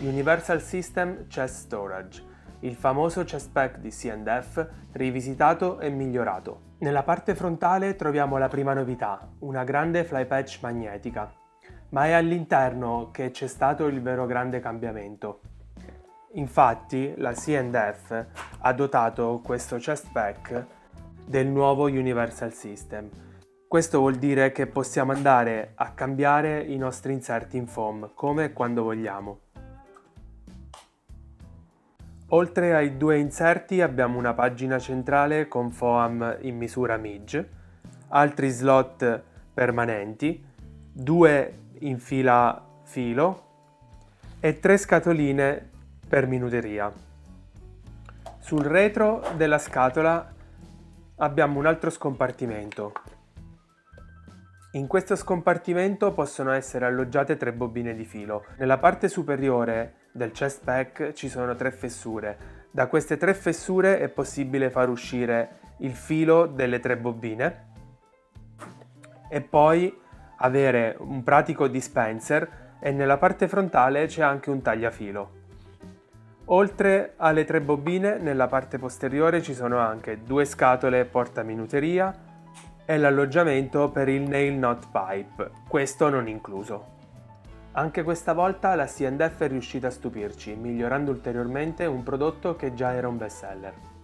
Universal System Chest Storage, il famoso chest pack di C&F rivisitato e migliorato. Nella parte frontale troviamo la prima novità, una grande fly patch magnetica, ma è all'interno che c'è stato il vero grande cambiamento. Infatti la C&F ha dotato questo chest pack del nuovo Universal System. Questo vuol dire che possiamo andare a cambiare i nostri inserti in foam come e quando vogliamo. Oltre ai due inserti abbiamo una pagina centrale con foam in misura midge, altri slot permanenti, due in fila filo e 3 scatoline per minuteria. Sul retro della scatola abbiamo un altro scompartimento. In questo scompartimento possono essere alloggiate 3 bobine di filo. Nella parte superiore del chest pack ci sono 3 fessure. Da queste 3 fessure è possibile far uscire il filo delle 3 bobine e poi avere un pratico dispenser, e nella parte frontale c'è anche un tagliafilo. Oltre alle 3 bobine, nella parte posteriore ci sono anche 2 scatole portaminuteria e l'alloggiamento per il nail knot pipe, questo non incluso. Anche questa volta la C&F è riuscita a stupirci, migliorando ulteriormente un prodotto che già era un best seller.